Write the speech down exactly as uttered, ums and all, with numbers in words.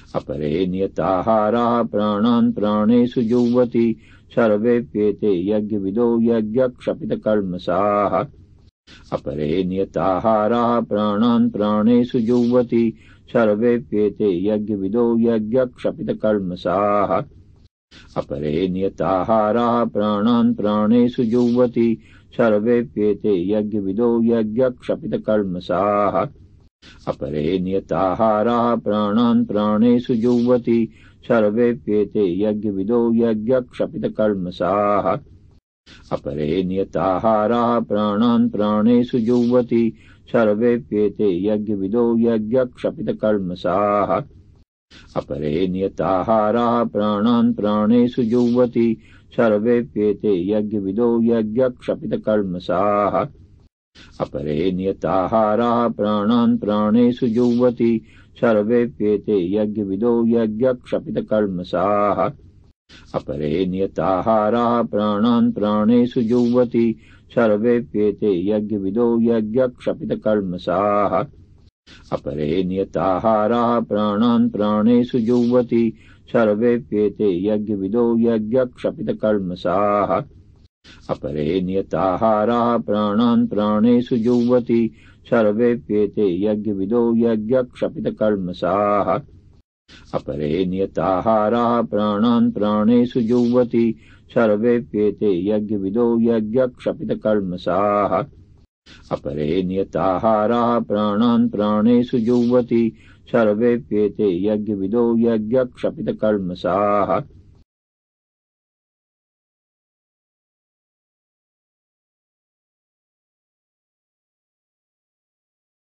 अपरे नियताहाराः प्राणान् प्राणेषु जुह्वति सर्वेप्येते यज्ञविदो यज्ञक्षपितकल्मषाः। अपरे नियताहाराः प्राणान् प्राणेषु जुह्वति सर्वेप्येते यज्ञविदो यज्ञक्षपितकल्मषाः। अपरे नियताहाराः प्राणान् प्राणेषु जुह्वति सर्वेप्येते यज्ञविदो यज्ञक्षपितकल्मषाः। अपरे नियताहाराः प्राणान् प्राणेषु जुह्वति सर्वेप्येते यज्ञविदो यज्ञक्षपितकल्मषाः। अपरे नियताहाराः प्राणान् प्राणेषु जुह्वति सर्वेप्येते यज्ञविदो यज्ञक्षपितकल्मषाः। अपरे नियताहाराः प्राणान् प्राणेषु जुह्वति सर्वेप्येते यज्ञविदो यज्ञक्षपितकल्मषाः। अपरे नियताहाराः प्राणान् प्राणेषु जुह्वति सर्वेप्येते यज्ञविदो यज्ञक्षपितकल्मषाः। अपरे नियताहाराः प्राणान् प्राणेषु जुह्वति सर्वेप्येते यज्ञविदो यज्ञक्षपितकल्मषाः। अपरे नियताहाराः प्राणान् प्राणेषु जुह्वति सर्वेप्येते यज्ञविदो यज्ञक्षपितकल्मषाः। अपरे नियताहाराः प्राणान् प्राणेषु जुह्वति सर्वेप्येते यज्ञविदो यज्ञक्षपितकल्मषाः। अपरे नियताहाराः प्राणान् प्राणेषु जुह्वति सर्वेप्येते यज्ञविदो यज्ञक्षपितकल्मषाः। अपरे नियताहाराः प्राणान् प्राणेषु जुह्वति सर्वेप्येते यज्ञविदो यज्ञक्षपितकल्मषाः।